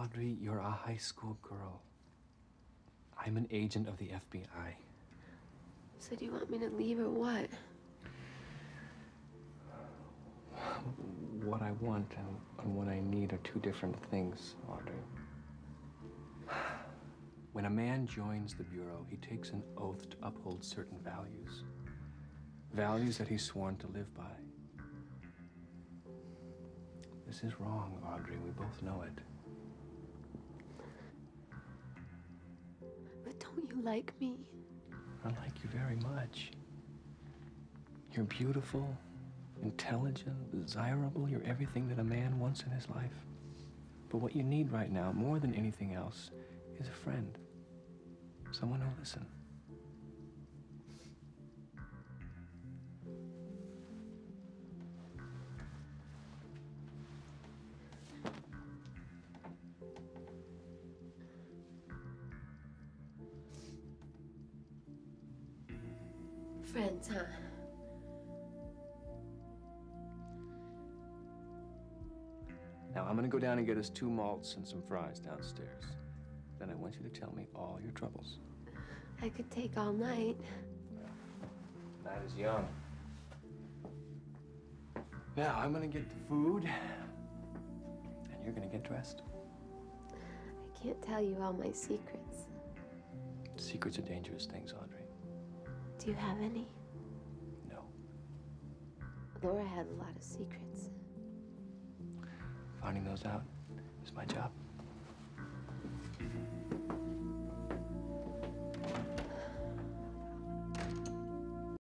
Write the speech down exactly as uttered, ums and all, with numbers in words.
Audrey, you're a high school girl. I'm an agent of the F B I. So do you want me to leave or what? What I want and, and what I need are two different things, Audrey. When a man joins the Bureau, he takes an oath to uphold certain values. Values that he's sworn to live by. This is wrong, Audrey. We both know it. But don't you like me? I like you very much. You're beautiful, intelligent, desirable. You're everything that a man wants in his life. But what you need right now, more than anything else, is a friend. Someone who'll listen. Friends, huh? Now, I'm gonna go down and get us two malts and some fries downstairs. Then I want you to tell me all your troubles. I could take all night. Night is young. Now, I'm gonna get the food, and you're gonna get dressed. I can't tell you all my secrets. Secrets are dangerous things, Audrey. Do you have any? No. Laura had a lot of secrets. Finding those out is my job.